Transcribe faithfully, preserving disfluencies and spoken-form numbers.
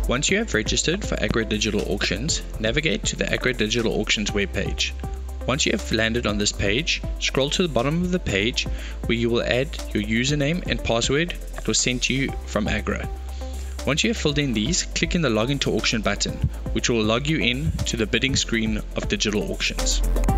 Once you have registered for AGRA Digital Auctions, navigate to the AGRA Digital Auctions webpage. Once you have landed on this page, scroll to the bottom of the page where you will add your username and password that was sent to you from AGRA. Once you have filled in these, click in the Login to Auction button, which will log you in to the bidding screen of digital auctions.